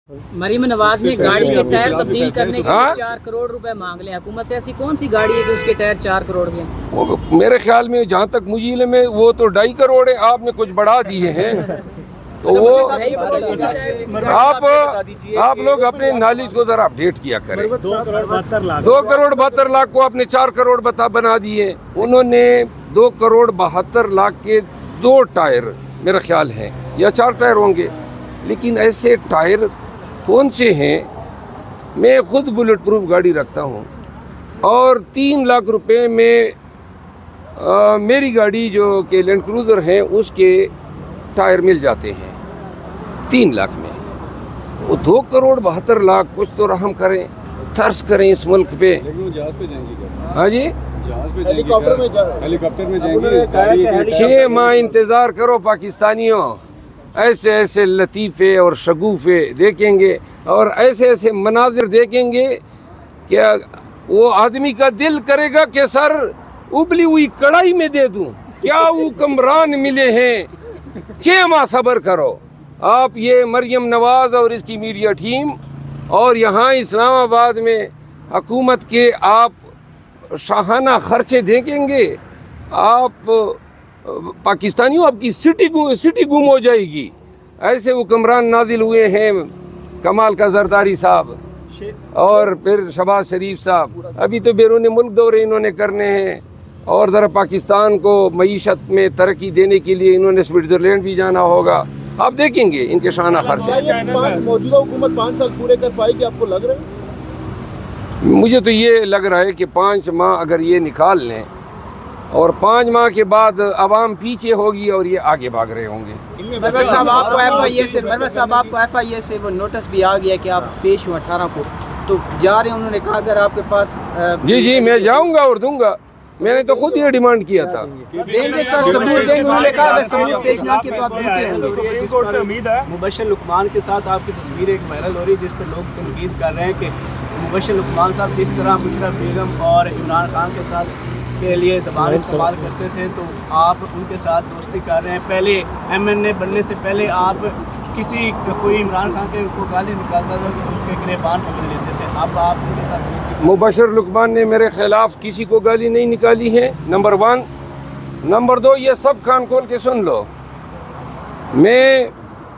मरीम नवाज ने गाड़ी के टायर तब्दील करने के लिए 4 करोड़ रुपए मांग ले। हुकूमत से ऐसी कौन सी गाड़ी है कि उसके टायर 4 करोड़ के? मेरे ख्याल में जहाँ तक मुझे इल्म है वो तो 2.5 करोड़ है। आपने कुछ बढ़ा दिए हैं तो वो आप लोग अपने नॉलेज को जरा अपडेट किया करें। 2 करोड़ 72 लाख को आपने 4 करोड़ बना दिए। उन्होंने 2 करोड़ 72 लाख के 2 टायर मेरा ख्याल है या 4 टायर होंगे, लेकिन ऐसे टायर कौन से हैं? मैं खुद बुलेट प्रूफ गाड़ी रखता हूँ और 3 लाख रुपए में मेरी गाड़ी जो कि लैंड क्रूज़र है उसके टायर मिल जाते हैं 3 लाख में। वो 2 करोड़ 72 लाख, कुछ तो रहम करें, थर्स करें इस मुल्क पे। जहाज पे जाएंगे? हाँ जी, हेलीकॉप्टर में जाएंगे। 6 माह इंतज़ार करो पाकिस्तानियों, ऐसे ऐसे लतीफ़े और शगुफ़े देखेंगे और ऐसे ऐसे मनाजिर देखेंगे कि वो आदमी का दिल करेगा कि सर उबली हुई कढ़ाई में दे दूं। क्या हुक्मरान मिले हैं। 6 माह सब्र करो आप। ये मरियम नवाज़ और इसकी मीडिया टीम और यहाँ इस्लामाबाद में हुकूमत के आप शाहाना खर्चे देखेंगे। आप पाकिस्तानियों आपकी सिटी गुम हो जाएगी। ऐसे हुक्मरान नाजिल हुए हैं, कमाल का जरदारी साहब और फिर शहबाज शरीफ साहब। अभी तो बैरून मुल्क दौरे इन्होंने करने हैं और ज़रा पाकिस्तान को मईशत में तरक्की देने के लिए इन्होंने स्विट्ज़रलैंड भी जाना होगा। आप देखेंगे इनके शाना खर्चे। मौजूदा हुकूमत 5 साल पूरे कर पाएगी, आपको लग रहा है? मुझे तो ये लग रहा है कि 5 माह अगर ये निकाल लें और 5 माह के बाद आवाम पीछे होगी और ये आगे भाग रहे होंगे। मरवत साहब आपको FIA से वो नोटिस भी आ गया कि आप पेश हुए 18 को, तो जा रहे हैं। उन्होंने कहा अगर आपके पास जी मैं जाऊंगा और दूंगा। मैंने तो खुद ये डिमांड किया था। देंगे सर, सबूत देंगे। उन्होंने कहा अगर सबूत पेश ना किए तो आप झूठे होंगे। मुबश्शिर लुकमान के साथ आपकी तस्वीर एक वायरल हो रही है जिस पर लोग तनकीद कर रहे हैं कि मुबश्शिर लुकमान साहब जिस तरह मुशर्रफ बेगम और इमरान खान के साथ के लिए दबाव इस्तेमाल करते थे, तो आप उनके साथ दोस्ती कर रहे हैं। पहले MNA बनने से पहले आप कोई इमरान खान के को गाली निकालता था तो उसके गिरबान पकड़ लेते थे। अब आप उनके साथ मुबश्शिर लुकमान ने मेरे खिलाफ किसी को गाली नहीं निकाली है, नंबर 1। नंबर 2, ये सब कान खोल के सुन लो। मैं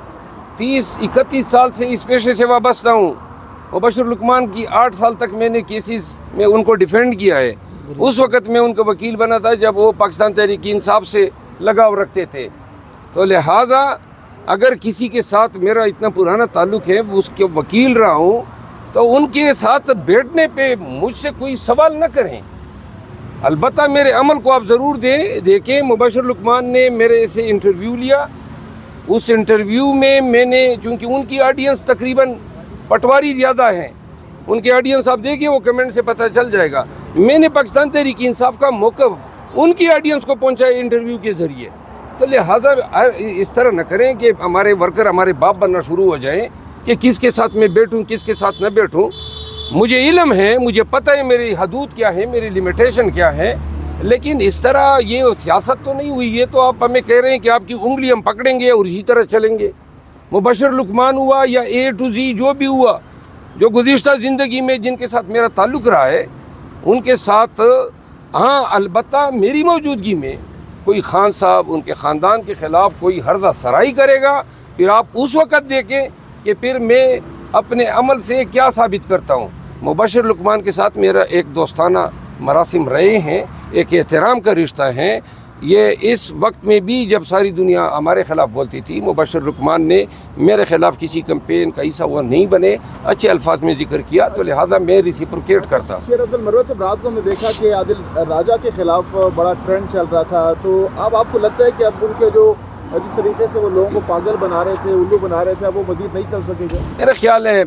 30-31 साल से इस पेशे से वाबस्ता हूँ। मुबश्शिर लुकमान की 8 साल तक मैंने केसेस में उनको डिफेंड किया है। उस वक़्त मैं उनका वकील बना था जब वो पाकिस्तान तहरीक इंसाफ से लगाव रखते थे। तो लिहाजा अगर किसी के साथ मेरा इतना पुराना ताल्लुक़ है, उसके वकील रहा हूँ, तो उनके साथ बैठने पे मुझसे कोई सवाल न करें। अलबत्ता मेरे अमल को आप ज़रूर देखें। मुबश्शिर लुकमान ने मेरे से इंटरव्यू लिया। उस इंटरव्यू में मैंने, चूँकि उनकी ऑडियंस तकरीबन पटवारी ज़्यादा है, उनके ऑडियंस आप देखिए, वो कमेंट से पता चल जाएगा। मैंने पाकिस्तान तहरीक इंसाफ का मौक़िफ़ उनकी ऑडियंस को पहुंचाया इंटरव्यू के ज़रिए। तो लिहाजा इस तरह न करें कि हमारे वर्कर हमारे बाप बनना शुरू हो जाएं कि किसके साथ मैं बैठूं किसके साथ न बैठूं। मुझे इल्म है, मुझे पता है मेरी हदूद क्या है, मेरी लिमिटेशन क्या है, लेकिन इस तरह ये सियासत तो नहीं हुई। ये तो आप हमें कह रहे हैं कि आपकी उंगली हम पकड़ेंगे और इसी तरह चलेंगे। मुबश्शिर लुकमान हुआ या A to Z जो भी हुआ, जो गुज़िश्ता ज़िंदगी में जिनके साथ मेरा ताल्लुक़ रहा है, उनके साथ हाँ, अलबत्ता मेरी मौजूदगी में कोई खान साहब उनके ख़ानदान के ख़िलाफ़ कोई हर्जा सराई करेगा, फिर आप उस वक़्त देखें कि फिर मैं अपने अमल से क्या साबित करता हूँ। मुबश्शिर लुकमान के साथ मेरा एक दोस्ताना मरासिम रहे हैं, एक एहतराम का रिश्ता है। ये इस वक्त में भी जब सारी दुनिया हमारे ख़िलाफ़ बोलती थी, मुबश्शिर लुकमान ने मेरे ख़िलाफ़ किसी कैंपेन का हिस्सा हुआ नहीं बने, अच्छे अल्फाज में जिक्र किया, तो लिहाजा मैं रिसिप्रोकेट करता। शेर अफजल मरवत साहब, रात को हमने देखा कि आदिल राजा के ख़िलाफ़ बड़ा ट्रेंड चल रहा था, तो अब आपको लगता है कि अब उनके जो जिस तरीके से वो लोगों को पागल बना रहे थे, उल्लू बना रहे थे, अब वो मज़ीद नहीं चल सकेगा? मेरा ख्याल है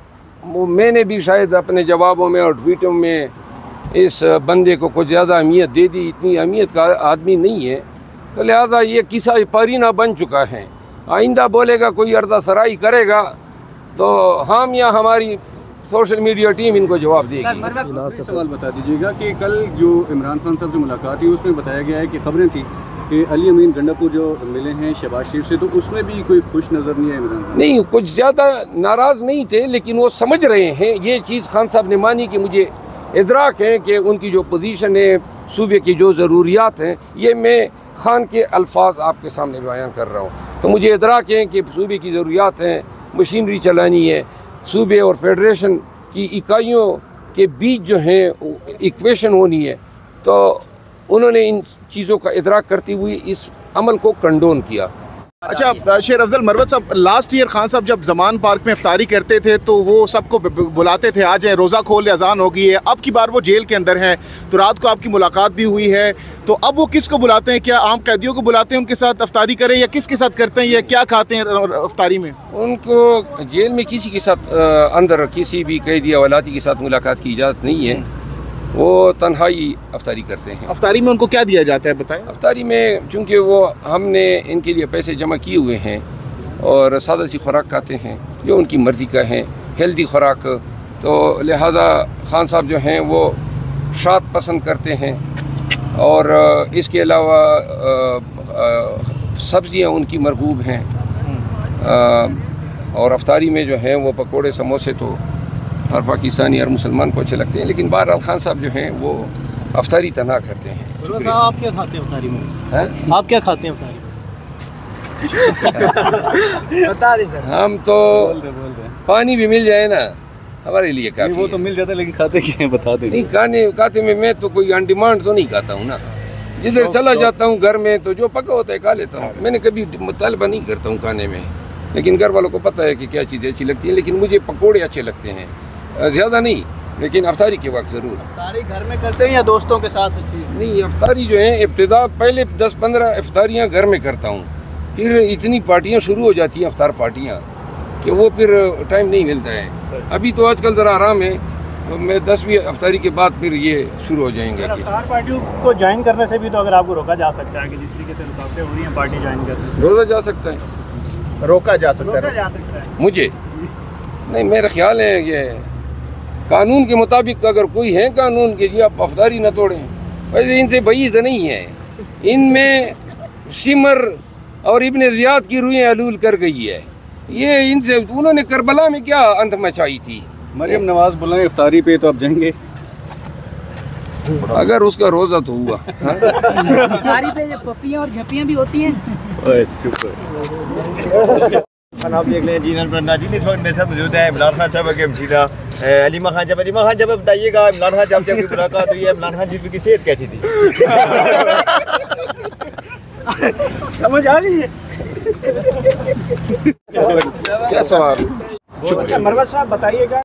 मैंने भी शायद अपने जवाबों में और ट्वीटों में इस बंदे को कुछ ज़्यादा अहमियत दे दी। इतनी अहमियत का आदमी नहीं है, तो लिहाजा ये किस्सा पारीना बन चुका है। आइंदा बोलेगा, कोई अर्दा सराई करेगा तो हम या हमारी सोशल मीडिया टीम इनको जवाब देगी। सवाल बता दीजिएगा कि कल जो इमरान खान साहब से मुलाकात हुई उसमें बताया गया है कि खबरें थी कि अली अमीन गंडापुर जो मिले हैं शहबाज शरीफ से, तो उसमें भी कोई खुश नज़र नहीं है इमरान खान? नहीं, कुछ ज़्यादा नाराज़ नहीं थे, लेकिन वो समझ रहे हैं ये चीज़ खान साहब ने मानी कि मुझे इदराक है कि उनकी जो पोजीशन है, सूबे की जो ज़रूरियात हैं, ये मैं खान के अल्फाज आपके सामने बयान कर रहा हूँ। तो मुझे इदराक है कि सूबे की ज़रूरियात हैं, मशीनरी चलानी है, सूबे और फेडरेशन की इकाइयों के बीच जो है इक्वेशन होनी है। तो उन्होंने इन चीज़ों का इदराक करते हुए इस अमल को कंडोन किया। अच्छा शेर अफजल मरवत साहब, लास्ट ईयर खान साहब जब जमान पार्क में इफ्तारी करते थे तो वो सबको बुलाते थे, आज रोज़ा खोल अजान हो गई है, अब की बार वो जेल के अंदर हैं, तो रात को आपकी मुलाकात भी हुई है, तो अब वो किसको बुलाते हैं? क्या आम कैदियों को बुलाते हैं उनके साथ इफ्तारी करें, या किसके साथ करते हैं, या क्या खाते हैं इफ्तारी में? उनको जेल में किसी के साथ अंदर किसी भी कैदी अवलाती के साथ मुलाकात की इजाज़त नहीं है, वो तन्हाई अफ्तारी करते हैं। अफ्तारी में उनको क्या दिया जाता है बताएं? अफ्तारी में चूँकि वो हमने इनके लिए पैसे जमा किए हुए हैं और सादा सी खुराक खाते हैं जो उनकी मर्ज़ी का है, हेल्दी खुराक, तो लिहाजा खान साहब जो हैं वो शात पसंद करते हैं और इसके अलावा सब्ज़ियाँ उनकी मरगूब हैं, और अफ्तारी में जो है वो पकोड़े समोसे तो हर पाकिस्तानी हर मुसलमान को अच्छे लगते हैं, लेकिन बहरहाल खान साहब जो हैं वो अफ्तारी तनहा करते हैं। आप क्या खाते हैं अफ्तारी में? हैं? आप क्या खाते हैं अफ्तारी में? बता दें सर। हम तो बोल रहे पानी भी मिल जाए ना हमारे लिए काफ़ी वो तो है। मिल जाता है, लेकिन खाते क्या है बता दें। नहीं, खाते में मैं तो कोई ऑन डिमांड तो नहीं खाता हूँ ना, जिधर चला जाता हूँ घर में तो जो पका होता है खा लेता हूँ। मैंने कभी मुतालबा नहीं करता हूँ खाने में, लेकिन घर वालों को पता है कि क्या चीज़ें अच्छी लगती हैं, लेकिन मुझे पकोड़े अच्छे लगते हैं, ज़्यादा नहीं, लेकिन अफ्तारी के वक्त ज़रूर। अफ्तारी घर में करते हैं या दोस्तों के साथ? नहीं, अफ्तारी जो है इब्तिदा पहले 10-15 इफ्तारियाँ घर में करता हूँ, फिर इतनी पार्टियाँ शुरू हो जाती हैं अफ्तार पार्टियाँ कि वो फिर टाइम नहीं मिलता है। अभी तो आजकल ज़रा आराम है, तो मैं 10वीं अफ्तारी के बाद फिर ये शुरू हो जाएंगे। अफ्तार पार्टियों को ज्वाइन करने से भी तो अगर आपको रोका जा सकता है कि जिस तरीके से रुकावटें हो रही हैं पार्टी ज्वाइन करने से, रोज़ा जा सकता है, रोका जा सकता रोका है? जा सकता है। मुझे नहीं, मेरा ख्याल है ये कानून के मुताबिक अगर कोई है कानून के जी आप अफ्तारी न तोड़ें, वैसे इनसे बईद नहीं है, इनमें शिमर और इब्ने ज़ियाद की रूहें अलूल कर गई है। ये इनसे उन्होंने करबला में क्या अंत मचाई थी। मरियम नवाज बुलाएं इफ्तारी पे तो आप जाएंगे? अगर उसका रोज़ा तो हुआ। इफ्तारी पे पप्पियाँ और झप्पियाँ भी होती हैं। चुप आप देख लें जी नाज़रीन, इस वक्त मेरे साथ मौजूद है इमरान खान साहब के हमशीदा अलीमा खान साहब। अलीमा खान साहब बताइएगा, इमरान खान साहब से आपकी मुलाकात हुई है, इमरान खान साहब की सेहत कैसी थी? समझ आ गई है? क्या सवाल? अच्छा मरवत साहब बताइएगा